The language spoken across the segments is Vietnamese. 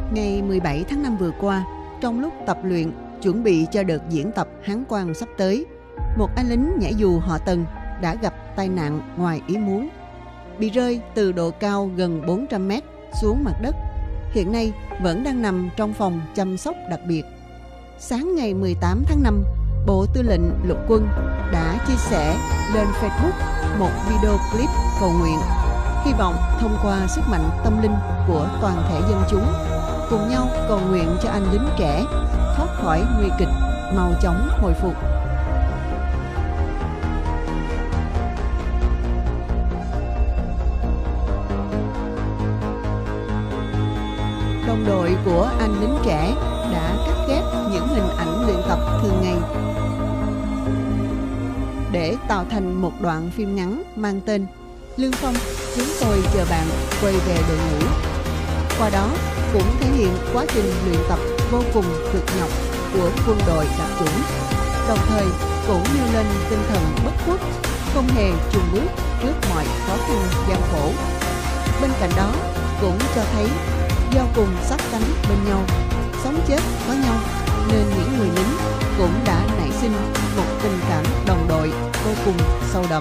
Ngày 17 tháng 5 vừa qua, trong lúc tập luyện chuẩn bị cho đợt diễn tập Hán Quan sắp tới, một anh lính nhảy dù họ Tần đã gặp tai nạn ngoài ý muốn, bị rơi từ độ cao gần 400 mét xuống mặt đất. Hiện nay vẫn đang nằm trong phòng chăm sóc đặc biệt. Sáng ngày 18 tháng 5, Bộ Tư lệnh Lục quân đã chia sẻ lên Facebook một video clip cầu nguyện, hy vọng thông qua sức mạnh tâm linh của toàn thể dân chúng, cùng nhau cầu nguyện cho anh lính trẻ thoát khỏi nguy kịch, mau chóng hồi phục. Đồng đội của anh lính trẻ đã cắt ghép những hình ảnh luyện tập thường ngày để tạo thành một đoạn phim ngắn mang tên Lương Phong, chúng tôi chờ bạn quay về đội ngũ. Qua đó cũng thể hiện quá trình luyện tập vô cùng cực nhọc của quân đội đặc chủng, đồng thời cũng nêu lên tinh thần bất khuất, không hề chùn bước trước mọi khó khăn gian khổ. Bên cạnh đó cũng cho thấy do cùng sát cánh bên nhau, sống chết có nhau, nên những người lính cũng đã nảy sinh một tình cảm đồng đội vô cùng sâu đậm.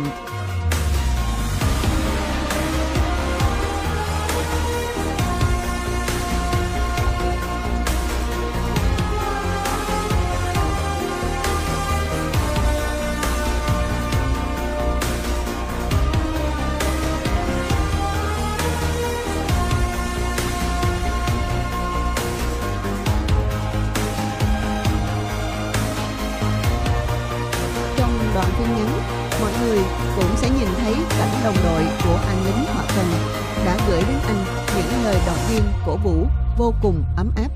Đoạn phim ngắn, mọi người cũng sẽ nhìn thấy cảnh đồng đội của anh lính họ Tần đã gửi đến anh những lời động viên cổ vũ vô cùng ấm áp.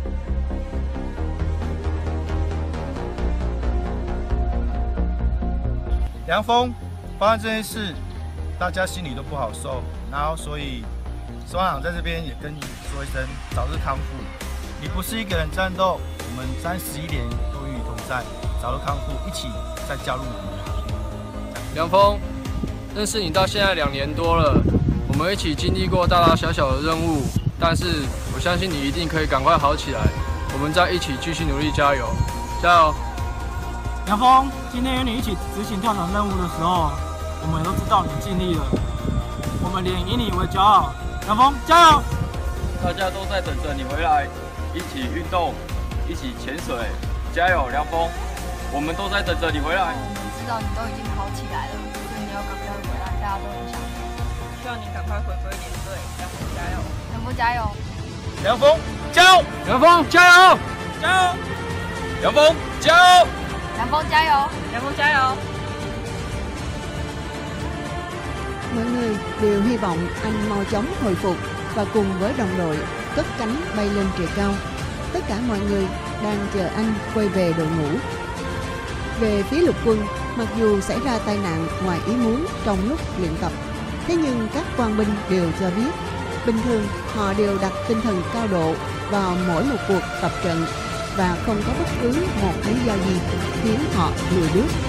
梁峰，发生这件事，大家心里都不好受，然后所以首长在这边也跟你说一声早日康复。你不是一个人战斗，我们31连都与你同在，早日康复，一起再加入我们的行列。 梁峰，认识你到现在2年多了，我们一起经历过大大小小的任务，但是我相信你一定可以赶快好起来。我们再一起继续努力，加油，加油！ 梁峰，今天与你一起执行跳伞任务的时候，我们都知道你尽力了，我们连以你为骄傲。梁峰，加油！ 大家都在等着你回来，一起运动，一起潜水，加油，梁峰！我们都在等着你回来。 知道你都已经好起来了，所以你要赶快回来，大家都很想你。希望你赶快回归连队，梁峰加油！梁峰加油！ 梁峰加油！ 梁峰加油！ 加油！ 梁峰加油！ 梁峰加油！梁峰加油！ Mọi người đều hy vọng anh mau chóng hồi phục và cùng với đồng đội cất cánh bay lên trời cao. Tất cả mọi người đang chờ anh quay về đội ngũ. Về phía lục quân, mặc dù xảy ra tai nạn ngoài ý muốn trong lúc luyện tập, thế nhưng các quan binh đều cho biết bình thường họ đều đặt tinh thần cao độ vào mỗi một cuộc tập trận và không có bất cứ một lý do gì khiến họ lùi bước.